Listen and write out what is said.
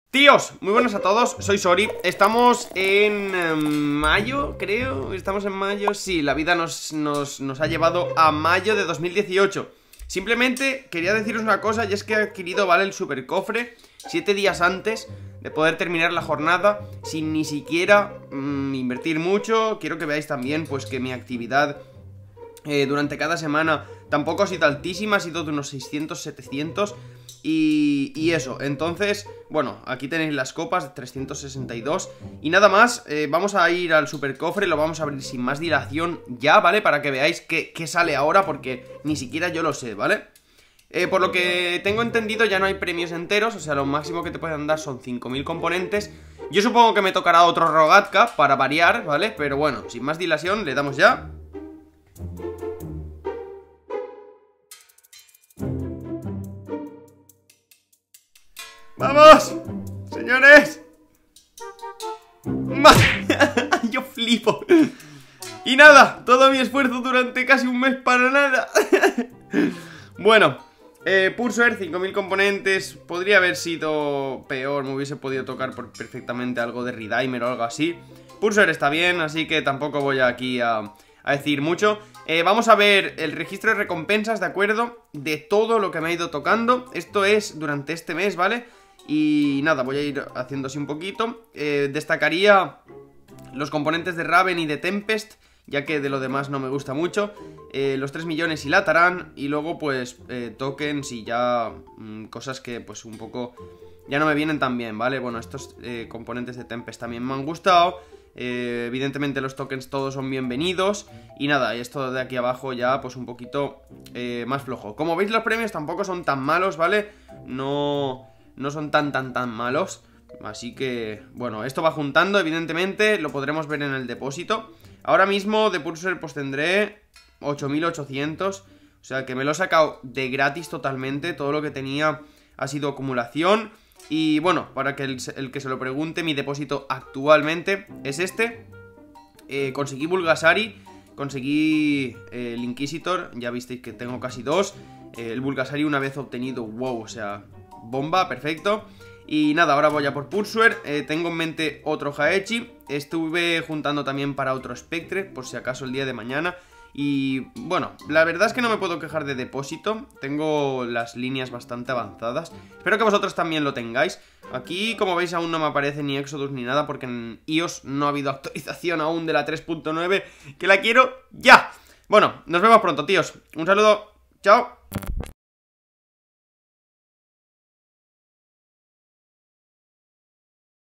Tíos, muy buenas a todos, soy Sori. Estamos en mayo, creo. Estamos en mayo, sí, la vida nos ha llevado a mayo de 2018. Simplemente quería deciros una cosa, y es que he adquirido, ¿vale? El super cofre 7 días antes de poder terminar la jornada, sin ni siquiera invertir mucho. Quiero que veáis también, pues, que mi actividad durante cada semana tampoco ha sido altísima, ha sido de unos 600, 700. Y eso, entonces, bueno, aquí tenéis las copas de 362. Y nada más, vamos a ir al supercofre, lo vamos a abrir sin más dilación ya, ¿vale? Para que veáis qué sale ahora, porque ni siquiera yo lo sé, ¿vale? Por lo que tengo entendido ya no hay premios enteros, o sea, lo máximo que te pueden dar son 5000 componentes. Yo supongo que me tocará otro Rogatka para variar, ¿vale? Pero bueno, sin más dilación, le damos ya. ¡Vamos! ¡Señores! Yo flipo. Y nada, todo mi esfuerzo durante casi un mes para nada. Bueno, Pursuer, 5000 componentes. Podría haber sido peor, me hubiese podido tocar perfectamente algo de Redaimer o algo así. Pursuer está bien, así que tampoco voy aquí a decir mucho. Vamos a ver el registro de recompensas, ¿de acuerdo? De todo lo que me ha ido tocando. Esto es durante este mes, ¿vale? Y nada, voy a ir haciendo así un poquito. Destacaría los componentes de Raven y de Tempest, ya que de lo demás no me gusta mucho. Los 3 millones y la Taran. Y luego pues tokens y ya cosas que pues un poco ya no me vienen tan bien, ¿vale? Bueno, estos componentes de Tempest también me han gustado. Evidentemente los tokens todos son bienvenidos. Y nada, esto de aquí abajo ya pues un poquito más flojo. Como veis, los premios tampoco son tan malos, ¿vale? No son tan malos. Así que, bueno, esto va juntando, evidentemente. Lo podremos ver en el depósito. Ahora mismo de Pursuer pues tendré 8800. O sea que me lo he sacado de gratis totalmente. Todo lo que tenía ha sido acumulación. Y bueno, para que el que se lo pregunte, mi depósito actualmente es este. Conseguí Bulgasari, conseguí el Inquisitor. Ya visteis que tengo casi dos. El Bulgasari una vez obtenido, wow, o sea, bomba, perfecto. Y nada, ahora voy a por Pursuer. Tengo en mente otro Haechi. Estuve juntando también para otro Spectre, por si acaso el día de mañana. Y bueno, la verdad es que no me puedo quejar de depósito. Tengo las líneas bastante avanzadas. Espero que vosotros también lo tengáis. Aquí, como veis, aún no me aparece ni Exodus ni nada, porque en iOS no ha habido actualización aún de la 3.9, que la quiero ya. Bueno, nos vemos pronto, tíos. Un saludo, chao.